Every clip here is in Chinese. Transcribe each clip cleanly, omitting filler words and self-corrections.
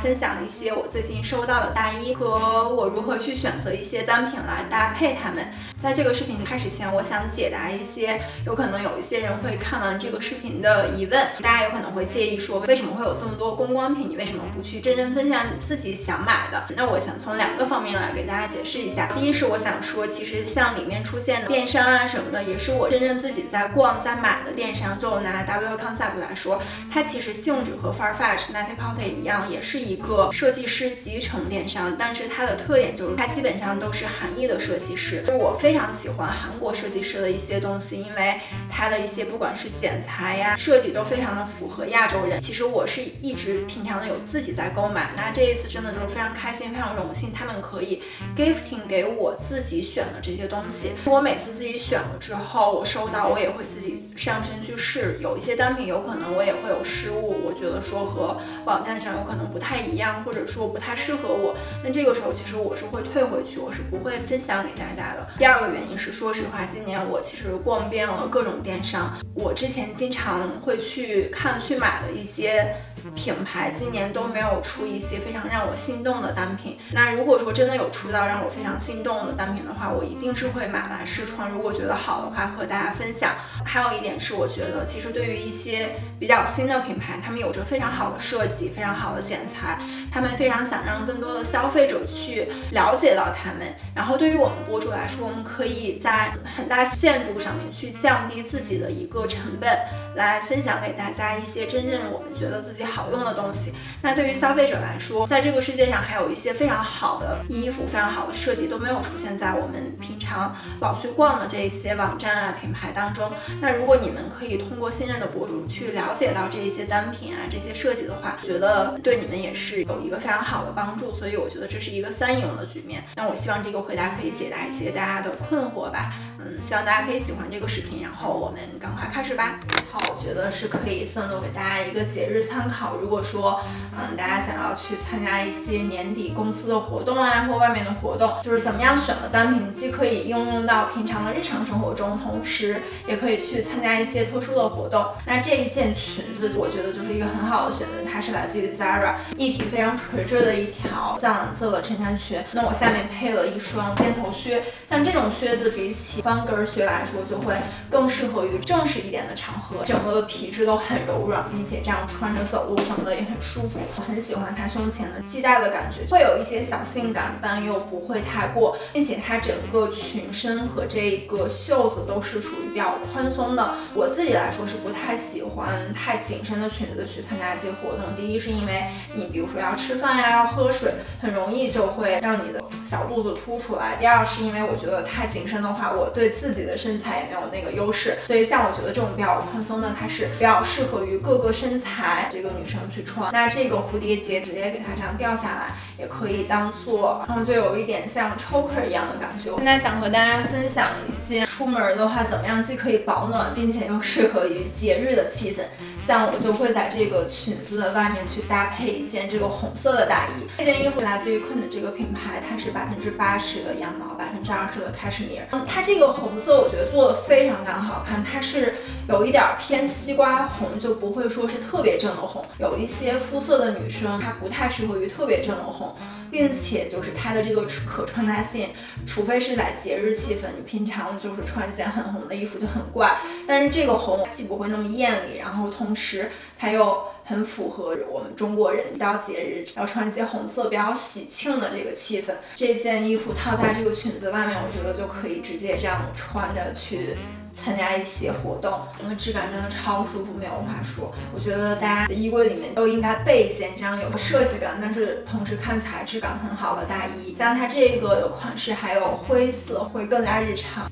分享一些我最近收到的大衣和我如何去选择一些单品来搭配它们。在这个视频开始前，我想解答一些有可能有一些人会看完这个视频的疑问。大家有可能会介意说，为什么会有这么多公关品？你为什么不去真正分享你自己想买的？那我想从2个方面来给大家解释一下。第一是我想说，其实像里面出现的电商啊什么的，也是我真正自己在逛在买的电商。就拿 W Concept 来说，它其实性质和 Farfetch、Net-a-Porter 一样，也是一个设计师集成电商，但是它的特点就是它基本上都是韩裔的设计师。我非常喜欢韩国设计师的一些东西，因为它的一些不管是剪裁呀、设计都非常的符合亚洲人。其实我是一直平常的有自己在购买，那这一次真的就是非常开心、非常荣幸，他们可以 gifting 给我自己选的这些东西。我每次自己选了之后，我收到我也会自己上身去试，有一些单品有可能我也会有失误，我觉得说和网站上有可能不太一样，或者说不太适合我，那这个时候其实我是会退回去，我是不会分享给大家的。第2个原因是，说实话，今年我其实逛遍了各种电商，我之前经常会去买的一些品牌，今年都没有出一些非常让我心动的单品。那如果说真的有出到让我非常心动的单品的话，我一定是会买来试穿，如果觉得好的话和大家分享。还有一点是，我觉得其实对于一些比较新的品牌，他们有着非常好的设计，非常好的剪裁，他们非常想让更多的消费者去了解到他们。然后对于我们博主来说，我们可以在很大限度上面去降低自己的一个成本，来分享给大家一些真正我们觉得自己好用的东西。那对于消费者来说，在这个世界上还有一些非常好的衣服、非常好的设计都没有出现在我们平常老去逛的这些网站啊、品牌当中。那如果你们可以通过信任的博主去了解到这一些单品啊、这些设计的话，觉得对你们也是有一个非常好的帮助。所以我觉得这是一个3赢的局面。那我希望这个回答可以解答一些大家的困惑吧。希望大家可以喜欢这个视频，然后我们赶快开始吧。好，我觉得是可以算作给大家一个节日参考。如果说大家想要去参加一些年底公司的活动啊，或外面的活动，就是怎么样选的单品既可以应用到平常的日常生活中，同时也可以去参加一些特殊的活动。那这一件裙子我觉得就是一个很好的选择，它是来自于 Zara， 一体非常垂坠的一条藏蓝色的衬衫裙。那我下面配了一双尖头靴，像这种靴子比起方跟靴来说，就会更适合于正式一点的场合，整个的皮质都很柔软，并且这样穿着走路什么的也很舒服。我很喜欢它胸前的系带的感觉，会有一些小性感，但又不会太过，并且它整个裙身和这个袖子都是属于比较宽松的。我自己来说是不太喜欢太紧身的裙子去参加一些活动。第一是因为你比如说要吃饭呀、要喝水，很容易就会让你的小肚子凸出来。第2是因为我觉得太紧身的话，我对自己的身材也没有那个优势。所以像我觉得这种比较宽松的，它是比较适合于各个身材这个女生去穿。那这个蝴蝶结直接给它这样掉下来，也可以当做，然后就有一点像 choker 一样的感觉。现在想和大家分享一件出门的话怎么样既可以保暖，并且又适合于节日的气氛。像我就会在这个裙子的外面去搭配一件这个红色的大衣。这件衣服来自于Kun的这个品牌，它是80%的羊毛，20%的开始尼尔。它这个红色我觉得做的非常非常好看，它是有一点偏西瓜红，就不会说是特别正的红。有一些肤色的女生她不太适合于特别正的红，并且就是它的这个可穿搭性，除非是在节日气氛，你平常就是穿一件很红的衣服就很怪。但是这个红既不会那么艳丽，然后同时它又很符合我们中国人一到节日要穿一些红色比较喜庆的这个气氛。这件衣服套在这个裙子外面，我觉得就可以直接这样穿着去参加一些活动，因为质感真的超舒服，没有话说。我觉得大家的衣柜里面都应该备一件这样有设计感，但是同时看起来质感很好的大衣。像它这个的款式还有灰色，会更加日常。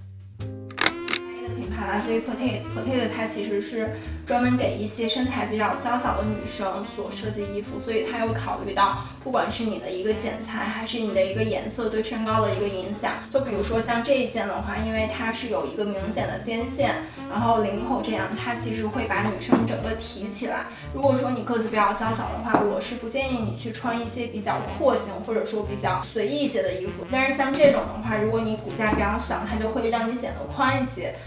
来自于 Potato 它其实是专门给一些身材比较娇小的女生所设计衣服，所以它有考虑到不管是你的一个剪裁还是你的一个颜色对身高的一个影响。就比如说像这一件的话，因为它是有一个明显的肩线，然后领口这样，它其实会把女生整个提起来。如果说你个子比较娇小的话，我是不建议你去穿一些比较廓形或者说比较随意一些的衣服。但是像这种的话，如果你骨架比较小，它就会让你显得宽一些。冬天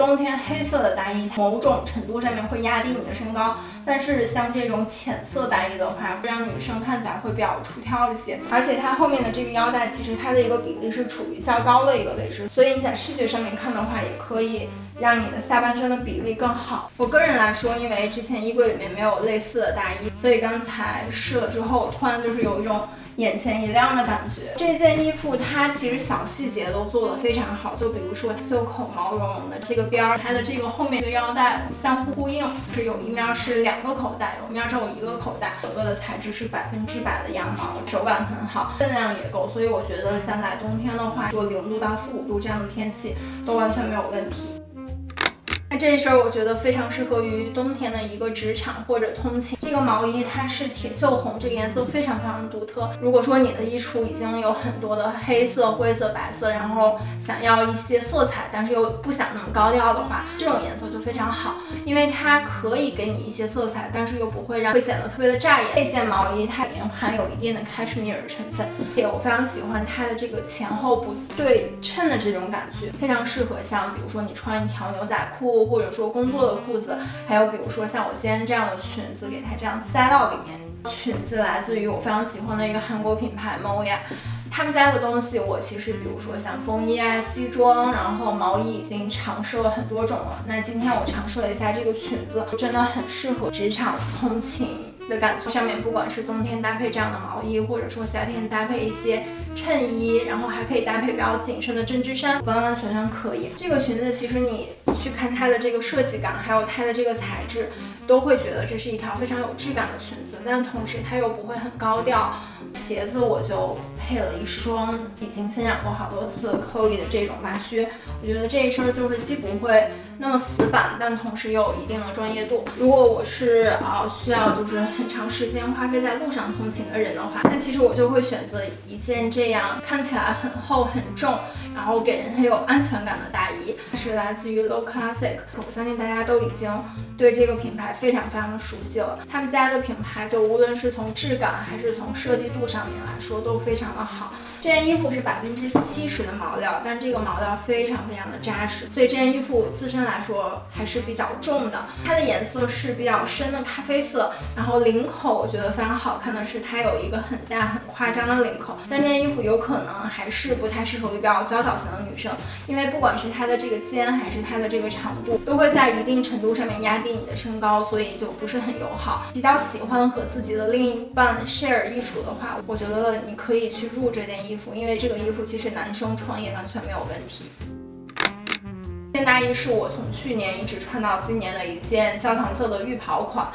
黑色的大衣，某种程度上面会压低你的身高，但是像这种浅色大衣的话，会让女生看起来会比较出挑一些。而且它后面的这个腰带，其实它的一个比例是处于较高的一个位置，所以你在视觉上面看的话，也可以让你的下半身的比例更好。我个人来说，因为之前衣柜里面没有类似的大衣，所以刚才试了之后，突然就是有一种眼前一亮的感觉。这件衣服它其实小细节都做得非常好，就比如说袖口毛茸茸的这个边儿，它的这个后面的腰带相互呼应，是有一面是2个口袋，有面只有1个口袋。整个的材质是100%的羊毛，手感很好，分量也够，所以我觉得像在冬天的话，说0度到-5度这样的天气都完全没有问题。那这一身我觉得非常适合于冬天的一个职场或者通勤。这个毛衣它是铁锈红，这个颜色非常独特。如果说你的衣橱已经有很多的黑色、灰色、白色，然后想要一些色彩，但是又不想那么高调的话，这种颜色就非常好，因为它可以给你一些色彩，但是又不会显得特别的扎眼。这件毛衣它里面含有一定的 cashmere 成分，我非常喜欢它的这个前后不对称的这种感觉，非常适合像比如说你穿一条牛仔裤，或者说工作的裤子，还有比如说像我今天这样的裙子，给它这样塞到里面。裙子来自于我非常喜欢的一个韩国品牌 Moya， 他们家的东西我其实比如说像风衣啊、西装，然后毛衣已经尝试了很多种了。那今天我尝试了一下这个裙子，真的很适合职场通勤的感觉。上面不管是冬天搭配这样的毛衣，或者说夏天搭配一些衬衣，然后还可以搭配比较紧身的针织衫，完完全全可以。这个裙子其实你去看它的这个设计感，还有它的这个材质，都会觉得这是一条非常有质感的裙子，但同时它又不会很高调。鞋子我就配了一双已经分享过好多次 Chloe 的这种麻靴，我觉得这一身就是既不会那么死板，但同时又有一定的专业度。如果我是需要就是很长时间花费在路上通勤的人的话，那其实我就会选择一件这样看起来很厚很重，然后给人很有安全感的大衣，是来自于 Low Classic。我相信大家都已经对这个品牌非常的熟悉了。他们家的品牌就无论是从质感还是从设计度上面来说都非常的好。这件衣服是70%的毛料，但这个毛料非常的扎实，所以这件衣服自身来说还是比较重的。它的颜色是比较深的咖啡色，然后领口我觉得非常好看的是它有一个很大很夸张的领口，但这件衣服有可能还是不太适合于比较娇小型的女生，因为不管是它的这个肩还是它的这个长度，都会在一定程度上面压低你的身高，所以就不是很友好。比较喜欢和自己的另一半 share 衣橱的话，我觉得你可以去入这件衣服，因为这个衣服其实男生穿也完全没有问题。这件大衣是我从去年一直穿到今年的一件焦糖色的浴袍款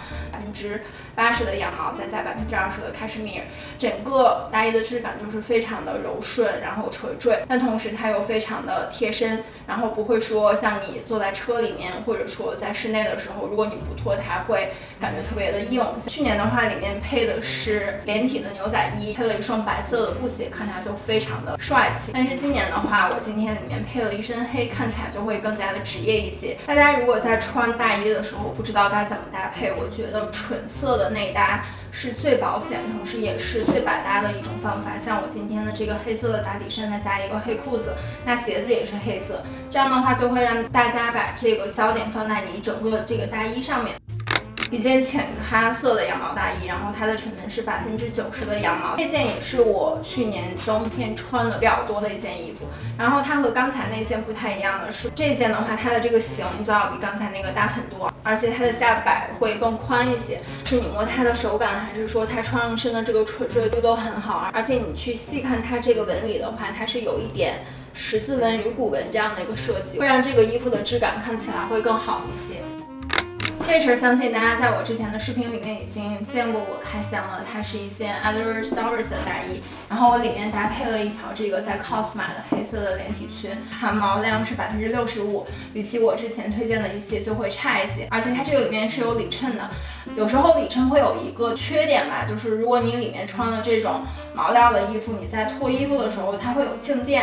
，80%的羊毛再加20%的卡什米尔，整个大衣的质感就是非常的柔顺，然后垂坠，但同时它又非常的贴身，然后不会说像你坐在车里面或者说在室内的时候，如果你不脱它会感觉特别的硬。去年的话里面配的是连体的牛仔衣，配了一双白色的布鞋，看起来就非常的帅气。但是今年的话，我今天里面配了一身黑，看起来就会更加的职业一些。大家如果在穿大衣的时候不知道该怎么搭配，我觉得纯色的内搭是最保险，同时也是最百搭的一种方法。像我今天的这个黑色的打底衫，再加一个黑裤子，那鞋子也是黑色，这样的话就会让大家把这个焦点放在你整个这个大衣上面。一件浅咖色的羊毛大衣，然后它的成分是90%的羊毛。这件也是我去年冬天穿的比较多的一件衣服。然后它和刚才那件不太一样的是，这件的话它的这个型就要比刚才那个大很多，而且它的下摆会更宽一些。是你摸它的手感，还是说它穿上身的这个垂坠度都很好。而且你去细看它这个纹理的话，它是有一点十字纹、鱼骨纹这样的一个设计，会让这个衣服的质感看起来会更好一些。这身相信大家在我之前的视频里面已经见过我开箱了，它是一件 Other Stars 的大衣，然后我里面搭配了一条这个在 COS 买的黑色的连体裙，含毛量是65%，比起我之前推荐的一些就会差一些，而且它这个里面是有里衬的。有时候里衬会有一个缺点吧，就是如果你里面穿了这种毛料的衣服，你在脱衣服的时候它会有静电。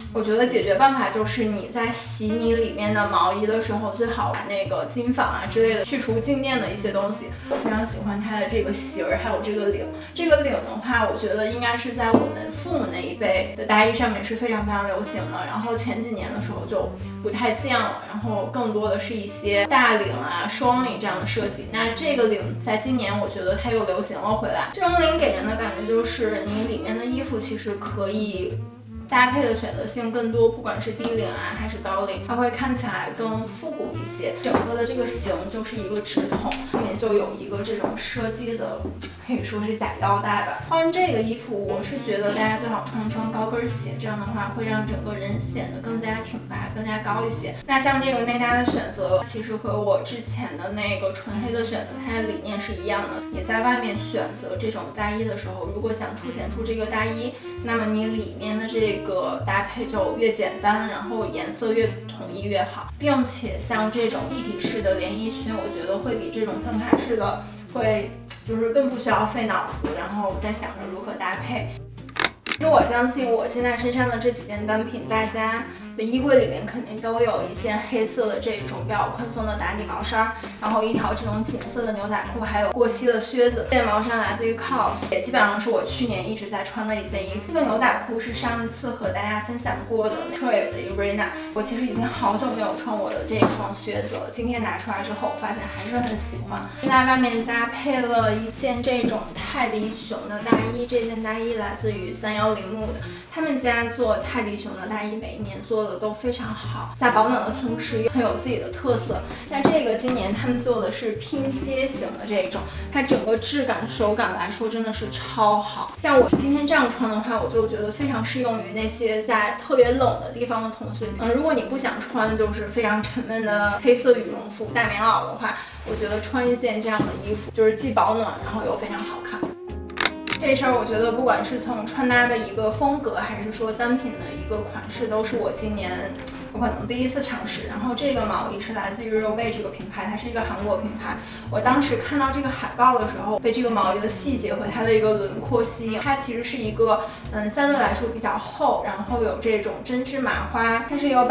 我觉得解决办法就是你在洗你里面的毛衣的时候，最好把那个金纺啊之类的去除静电的一些东西。我非常喜欢它的这个型儿，还有这个领。这个领的话，我觉得应该是在我们父母那一辈的大衣上面是非常流行的。然后前几年的时候就不太见了，然后更多的是一些大领啊、双领这样的设计。那这个领在今年我觉得它又流行了回来。这种领给人的感觉就是你里面的衣服其实可以搭配的选择性更多，不管是低领啊还是高领，它会看起来更复古一些。整个的这个型就是一个直筒，后面就有一个这种设计的，可以说是假腰带吧。穿这个衣服，我是觉得大家最好穿一双高跟鞋，这样的话会让整个人显得更加挺拔、更加高一些。那像这个内搭的选择，其实和我之前的那个纯黑的选择，它的理念是一样的。你在外面选择这种大衣的时候，如果想凸显出这个大衣，那么你里面的这个搭配就越简单，然后颜色越统一越好，并且像这种一体式的连衣裙，我觉得会比这种分开式的会就是更不需要费脑子，然后再想着如何搭配。其实我相信我现在身上的这几件单品，大家的衣柜里面肯定都有一件黑色的这种比较宽松的打底毛衫，然后一条这种锦色的牛仔裤，还有过膝的靴子。这件毛衫来自于 COS， 也基本上是我去年一直在穿的一件衣服。这个牛仔裤是上一次和大家分享过的 Trave 的 Urena， 我其实已经好久没有穿我的这一双靴子了，今天拿出来之后，我发现还是很喜欢。现在外面搭配了一件这种泰迪熊的大衣，这件大衣来自于310木的，他们家做泰迪熊的大衣每一年做的都非常好，在保暖的同时又很有自己的特色。那这个今年他们做的是拼接型的这种，它整个质感手感来说真的是超好。像我今天这样穿的话，我就觉得非常适用于那些在特别冷的地方的同学。如果你不想穿就是非常沉闷的黑色羽绒服、大棉袄的话，我觉得穿一件这样的衣服就是既保暖，然后又非常好看。这事儿我觉得不管是从穿搭的一个风格，还是说单品的一个款式，都是我今年我可能第一次尝试。然后这个毛衣是来自于 Roway 这个品牌，它是一个韩国品牌。我当时看到这个海报的时候，被这个毛衣的细节和它的一个轮廓吸引。它其实是一个相对来说比较厚，然后有这种针织麻花，它是由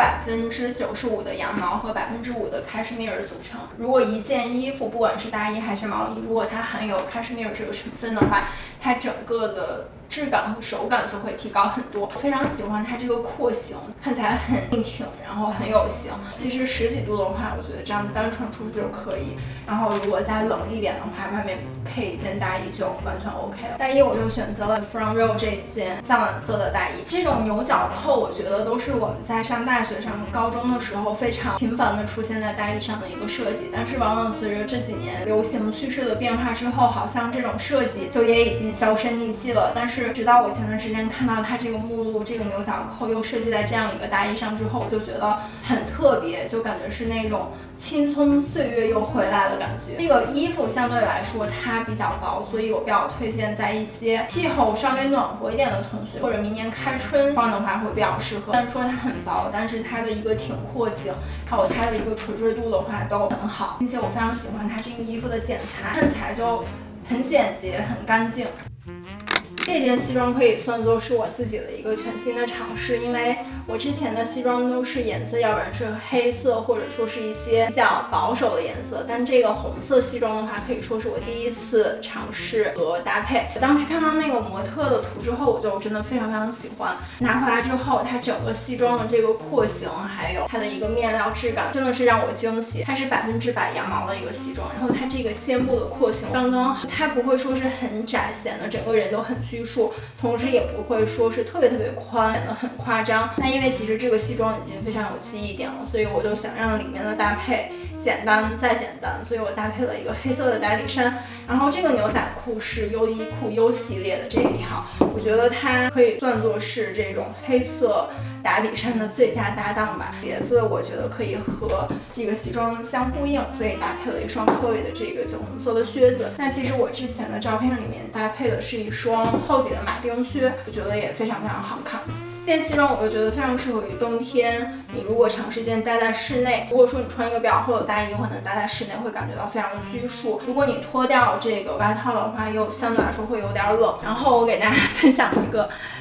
95%的羊毛和5%的 cashmere 组成。如果一件衣服，不管是大衣还是毛衣，如果它含有 cashmere 这个成分的话，它整个的质感和手感就会提高很多。我非常喜欢它这个廓形，看起来很硬挺，然后很有型。其实10几度的话，我觉得这样单穿出去就可以。然后如果再冷一点的话，外面配一件大衣就完全 OK 了。大衣我就选择了 From Row 这件藏蓝色的大衣。这种牛角扣，我觉得都是我们在上大学、上高中的时候非常频繁的出现在大衣上的一个设计。但是往往随着这几年流行趋势的变化之后，好像这种设计就也已经销声匿迹了。但是直到我前段时间看到它这个目录，这个牛角扣又设计在这样一个大衣上之后，我就觉得很特别，就感觉是那种青葱岁月又回来的感觉。这个衣服相对来说它比较薄，所以我比较推荐在一些气候稍微暖和一点的同学，或者明年开春穿的话会比较适合。虽然说它很薄，但是它的一个挺廓性，还有它的一个垂坠度的话都很好，并且我非常喜欢它这个衣服的剪裁，看起来就很简洁、很干净。这件西装可以算作是我自己的一个全新的尝试，因为我之前的西装都是颜色，要不然是黑色，或者说是一些比较保守的颜色。但这个红色西装的话，可以说是我第一次尝试和搭配。我当时看到那个模特的图之后，我就真的非常喜欢。拿回来之后，它整个西装的这个廓形，还有它的一个面料质感，真的是让我惊喜。它是100%羊毛的一个西装，然后它这个肩部的廓形刚刚好，它不会说是很窄，显得整个人都很拘束，同时也不会说是特别宽，显得很夸张。那因为其实这个西装已经非常有记忆点了，所以我就想让里面的搭配简单再简单，所以我搭配了一个黑色的打底衫，然后这个牛仔裤是优衣库 U 系列的这一条，我觉得它可以算作是这种黑色打底衫的最佳搭档吧。鞋子我觉得可以和这个西装相呼应，所以搭配了一双科威的这个酒红色的靴子。那其实我之前的照片里面搭配的是一双厚底的马丁靴，我觉得也非常好看。这件西装我就觉得非常适合于冬天，你如果长时间待在室内，如果说你穿一个比较厚的大衣，可能待在室内会感觉到非常的拘束。如果你脱掉这个外套的话，又相对来说会有点冷。然后我给大家分享一个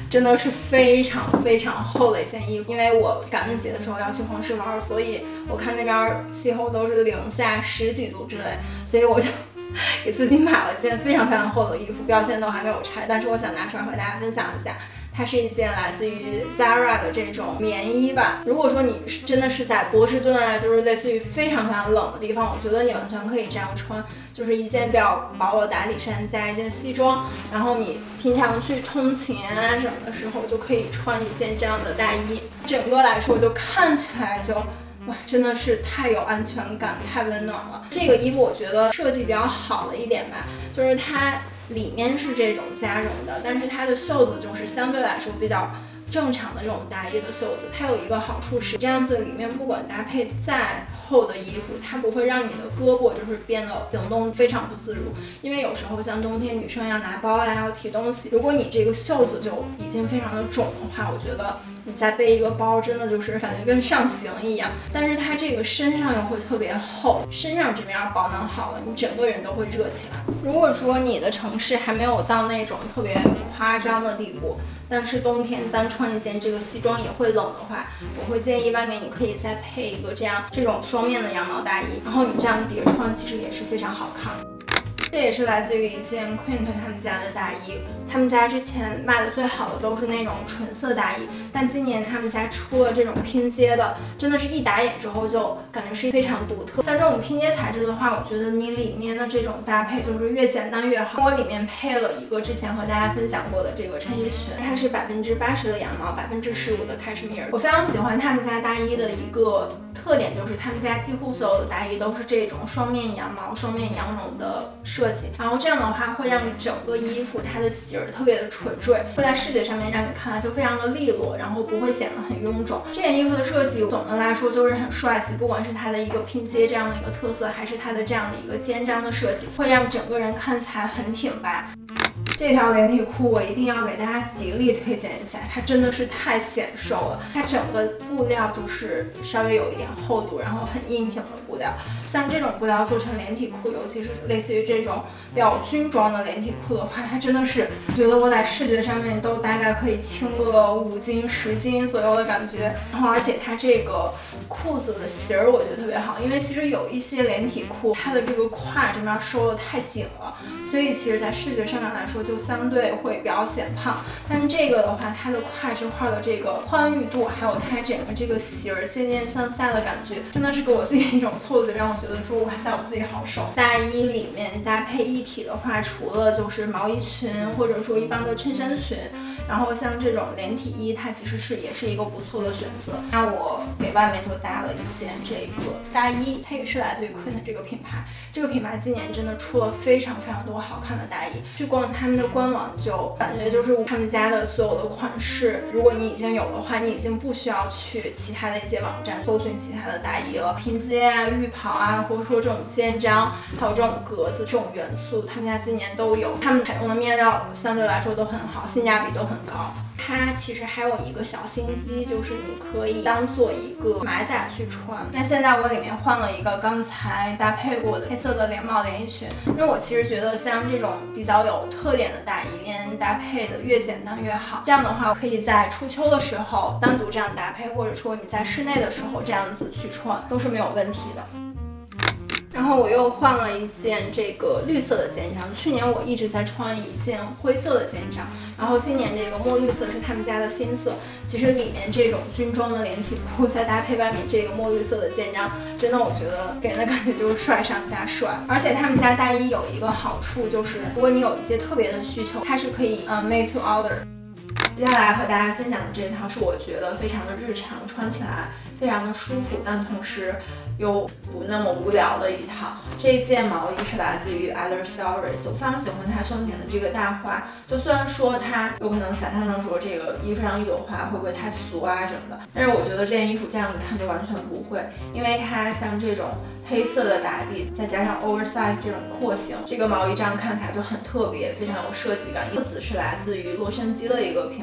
真的是非常非常厚的一件衣服。因为我感恩节的时候要去黄石玩，所以我看那边气候都是零下10几度之类，所以我就给自己买了一件非常非常厚的衣服，标签都还没有拆，但是我想拿出来和大家分享一下。它是一件来自于 Zara 的这种棉衣吧。如果说你真的是在波士顿啊，就是类似于非常非常冷的地方，我觉得你完全可以这样穿，就是一件比较薄的打底衫加一件西装，然后你平常去通勤啊什么的时候就可以穿一件这样的大衣，整个来说就看起来就哇，真的是太有安全感，太温暖了。这个衣服我觉得设计比较好的一点吧，就是它里面是这种加绒的，但是它的袖子就是相对来说比较正常的这种大衣的袖子。它有一个好处是，这样子里面不管搭配再厚的衣服，它不会让你的胳膊就是变得行动非常不自如。因为有时候像冬天女生要拿包啊，要提东西，如果你这个袖子就已经非常的肿的话，我觉得你再背一个包真的就是感觉跟上刑一样。但是它这个身上又会特别厚，身上这边保暖好了，你整个人都会热起来。如果说你的城市还没有到那种特别夸张的地步，但是冬天单穿一件这个西装也会冷的话，我会建议外面你可以再配一个这种双面的羊毛大衣，然后你这样叠穿其实也是非常好看的。这也是来自于一件 Quint 他们家的大衣，他们家之前卖的最好的都是那种纯色大衣，但今年他们家出了这种拼接的，真的是一打眼之后就感觉是非常独特。像这种拼接材质的话，我觉得你里面的这种搭配就是越简单越好。我里面配了一个之前和大家分享过的这个衬衣裙，它是80%的羊毛，15%的开什米尔。我非常喜欢他们家大衣的一个特点，就是他们家几乎所有的大衣都是这种双面羊毛、双面羊绒的设计，然后这样的话会让整个衣服它的型儿特别的垂坠，会在视觉上面让你看来就非常的利落，然后不会显得很臃肿。这件衣服的设计总的来说就是很帅气，不管是它的一个拼接这样的一个特色，还是它的这样的一个肩章的设计，会让整个人看起来很挺拔。这条连体裤我一定要给大家极力推荐一下，它真的是太显瘦了。它整个布料就是稍微有一点厚度，然后很硬挺的布料。像这种布料做成连体裤，尤其是类似于这种比较军装的连体裤的话，它真的是觉得我在视觉上面都大概可以轻个5斤10斤左右的感觉。然后而且它这个裤子的型儿我觉得特别好，因为其实有一些连体裤它的这个胯这边收的太紧了，所以其实在视觉上面来说就相对会比较显胖。但是这个的话，它的胯这块的这个宽裕度，还有它整个这个型儿渐渐向下的感觉，真的是给我自己一种错觉，让我觉得说哇塞，我自己好瘦。大衣里面搭配一体的话，除了就是毛衣裙或者说一般的衬衫裙，然后像这种连体衣，它其实也是一个不错的选择。那我给外面就搭了一件这个大衣，它也是来自于 Quint 这个品牌。这个品牌今年真的出了非常非常多好看的大衣，去逛他们的官网就感觉就是他们家的所有的款式，如果你已经有的话，你已经不需要去其他的一些网站搜寻其他的大衣了。拼接啊、浴袍啊，或者说这种肩章，还有这种格子这种元素，他们家今年都有。他们采用的面料相对来说都很好，性价比都很高。它其实还有一个小心机，就是你可以当做一个马甲去穿。那现在我里面换了一个刚才搭配过的黑色的连帽连衣裙，因为我其实觉得像这种比较有特点的大衣，搭配的越简单越好。这样的话，可以在初秋的时候单独这样搭配，或者说你在室内的时候这样子去穿，都是没有问题的。然后我又换了一件这个绿色的肩章，去年我一直在穿一件灰色的肩章，然后今年这个墨绿色是他们家的新色。其实里面这种军装的连体裤，再搭配外面这个墨绿色的肩章，真的我觉得给人的感觉就是帅上加帅。而且他们家大衣有一个好处就是，如果你有一些特别的需求，它是可以made to order。接下来和大家分享的这套是我觉得非常的日常，穿起来非常的舒服，但同时又不那么无聊的一套。这一件毛衣是来自于 Other Stories， 我非常喜欢它胸前的这个大花。就虽然说它有可能想象中说这个衣服上一朵花会不会太俗啊什么的，但是我觉得这件衣服这样一看就完全不会，因为它像这种黑色的打底，再加上 oversize 这种廓形，这个毛衣这样看起来就很特别，非常有设计感。裤子是来自于洛杉矶的一个品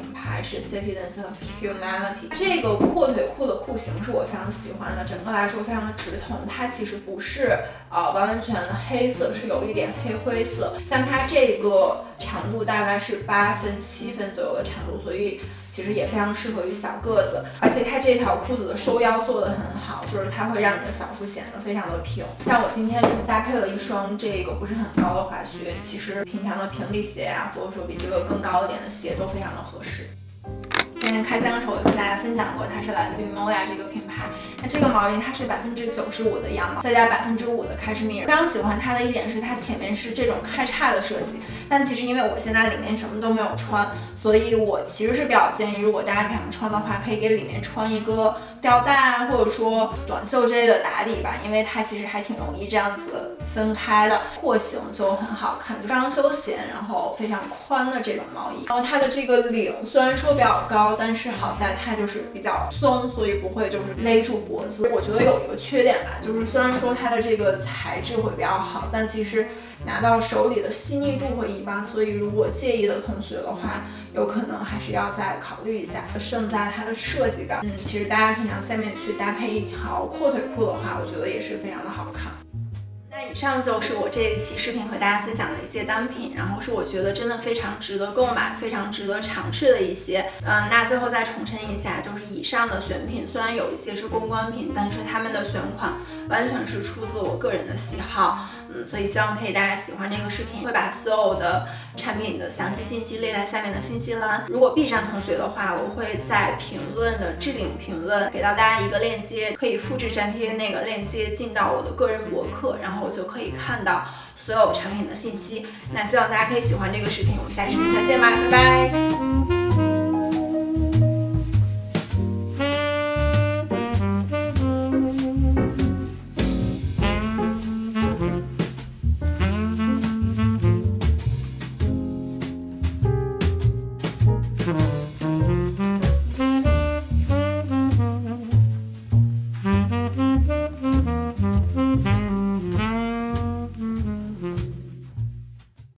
牌是 Citizens of Humanity。这个阔腿裤的裤型是我非常喜欢的，整个来说非常的直筒，它其实不是完全的黑色，是有一点黑灰色。像它这个长度大概是8分7分左右的长度，所以其实也非常适合于小个子。而且它这条裤子的收腰做得很好，就是它会让你的小腹显得非常的平。像我今天就搭配了一双这个不是很高的滑靴，其实平常的平底鞋啊，或者说比这个更高一点的鞋都非常的合适。之前开箱的时候我跟大家分享过，它是来自于 Moya 这个品牌。那这个毛衣它是95%的羊毛，再加5%的开式密尔。非常喜欢它的一点是它前面是这种开叉的设计，但其实因为我现在里面什么都没有穿，所以我其实是比较建议，如果大家想穿的话，可以给里面穿一个吊带啊，或者说短袖之类的打底吧，因为它其实还挺容易这样子分开的，廓形就很好看，就非常休闲，然后非常宽的这种毛衣。然后它的这个领虽然说比较高，但是好在它就是比较松，所以不会就是勒住脖子。我觉得有一个缺点吧，就是虽然说它的这个材质会比较好，但其实拿到手里的细腻度会一般，所以如果介意的同学的话，有可能还是要再考虑一下。胜在它的设计感，其实大家平常下面去搭配一条阔腿裤的话，我觉得也是非常的好看。那以上就是我这一期视频和大家分享的一些单品，然后是我觉得真的非常值得购买、非常值得尝试的一些。那最后再重申一下，就是以上的选品虽然有一些是公关品，但是他们的选款完全是出自我个人的喜好。所以希望可以大家喜欢这个视频，会把所有的产品的详细信息列在下面的信息栏。如果 B 站同学的话，我会在评论的置顶评论给到大家一个链接，可以复制粘贴那个链接进到我的个人博客，然后就可以看到所有产品的信息。那希望大家可以喜欢这个视频，我们下期视频再见吧，拜拜。